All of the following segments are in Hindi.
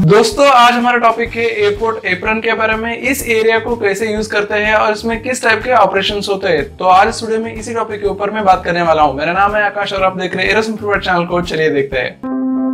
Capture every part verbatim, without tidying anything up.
दोस्तों आज हमारा टॉपिक है एयरपोर्ट एप्रन के बारे में। इस एरिया को कैसे यूज करते हैं और इसमें किस टाइप के ऑपरेशंस होते हैं। तो आज इस वीडियो में इसी टॉपिक के ऊपर मैं बात करने वाला हूं। मेरा नाम है आकाश और आप देख रहे हैं एरो सिंप्लीफाइड चैनल को। चलिए देखते हैं।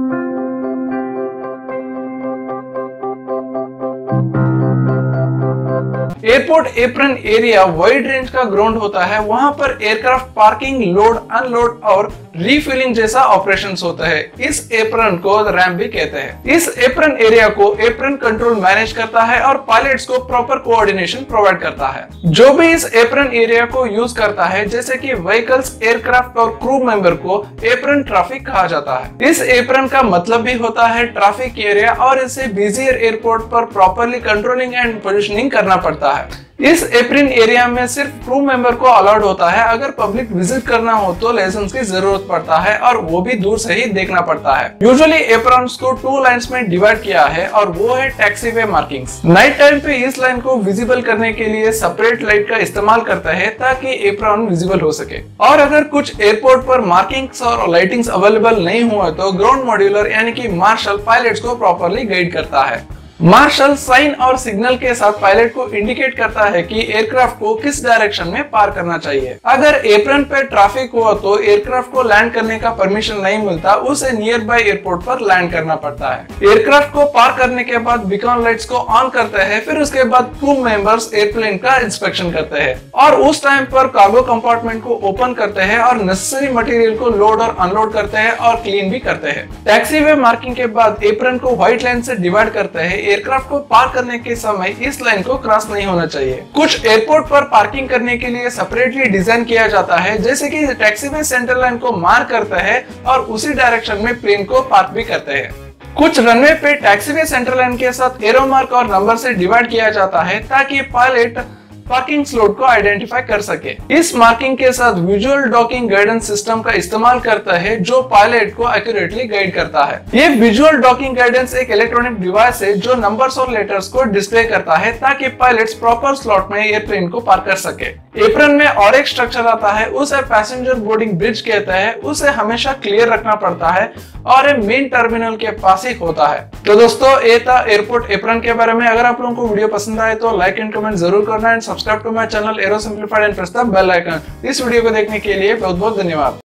Airport apron area wide range का ग्राउंड होता है। वहां पर एयरक्राफ्ट पार्किंग, लोड, अनलोड और रीफिलिंग जैसा ऑपरेशंस होता है। इस एप्रन को रैंप भी कहते हैं। इस एप्रन एरिया को एप्रन कंट्रोल मैनेज करता है और पायलट्स को प्रॉपर कोऑर्डिनेशन प्रोवाइड करता है। जो भी इस एप्रन एरिया को यूज करता है, जैसे कि व्हीकल्स, एयरक्राफ्ट और क्रू मेंबर, को एप्रन ट्रैफिक कहा जाता है। इस एप्रन का मतलब भी होता है ट्रैफिक एरिया और इसे बिजियर एयरपोर्ट पर प्रॉपरली कंट्रोलिंग एंड पोजिशनिंग करना पड़ता है। इस एप्रन एरिया में सिर्फ क्रू मेंबर को अलाउड होता है। अगर पब्लिक विजिट करना हो तो लाइसेंस की जरूरत पड़ता है और वो भी दूर से ही देखना पड़ता है। यूजुअली एप्रॉन्स को टू लाइंस में डिवाइड किया है और वो है टैक्सीवे मार्किंग्स। नाइट टाइम पे इस लाइन को विजिबल करने के लिए सेपरेट लाइट का इस्तेमाल करते हैं ताकि एप्रॉन विजिबल हो सके। और अगर कुछ एयरपोर्ट पर मार्किंग्स और लाइटिंग्स अवेलेबल नहीं हुआ तो ग्राउंड मॉड्यूलर यानी कि मार्शल पायलट्स को प्रॉपरली गाइड करता है। मार्शल साइन और सिग्नल के साथ पायलट को इंडिकेट करता है कि एयरक्राफ्ट को किस डायरेक्शन में पार करना चाहिए। अगर एप्रन पे ट्रैफिक हुआ तो एयरक्राफ्ट को लैंड करने का परमिशन नहीं मिलता, उसे नियर बाय एयरपोर्ट पर लैंड करना पड़ता है। एयरक्राफ्ट को पार करने के बाद बीकॉन लाइट्स को ऑन करते हैं। फिर उसके बाद क्रू मेंबर्स एयरप्लेन का इंस्पेक्शन करते हैं और उस टाइम पर कार्गो कंपार्टमेंट को ओपन करते हैं और नेसेसरी मटेरियल को लोड और अनलोड करते हैं और क्लीन भी करते हैं। टैक्सीवे मार्किंग के बाद एप्रन को व्हाइट लाइन से डिवाइड करते हैं। एयरक्राफ्ट को पार करने के समय इस लाइन को क्रॉस नहीं होना चाहिए। कुछ एयरपोर्ट पर पार्किंग करने के लिए सेपरेटली डिजाइन किया जाता है, जैसे कि टैक्सीवे सेंटर लाइन को मार्क करते हैं और उसी डायरेक्शन में प्लेन को पार्क भी करते हैं। कुछ रनवे पे टैक्सीवे सेंटर लाइन के साथ एरो मार्क और नंबर से डिवाइड किया जाता है ताकि पायलट पार्किंग स्लॉट को आइडेंटिफाई कर सके। इस मार्किंग के साथ विजुअल डॉकिंग गाइडेंस सिस्टम का इस्तेमाल करता है जो पायलट को एक्यूरेटली गाइड करता है। ये विजुअल डॉकिंग गाइडेंस एक इलेक्ट्रॉनिक डिवाइस है जो नंबर्स और लेटर्स को डिस्प्ले करता है ताकि पायलट्स प्रॉपर स्लॉट में एयरप्लेन को पार कर सके। एप्रन में और एक स्ट्रक्चर आता है, उसे पैसेंजर बोर्डिंग ब्रिज कहते हैं। उसे हमेशा क्लियर रखना पड़ता है और ये मेन टर्मिनल के पास ही होता है। तो दोस्तों ये था एयरपोर्ट एप्रन के बारे में। अगर आप लोगों को वीडियो पसंद आए तो लाइक एंड कमेंट जरूर करना and subscribe to my channel aero simplified and press the bell icon. इस वीडियो को देखने के लिए बहुत बहुत धन्यवाद।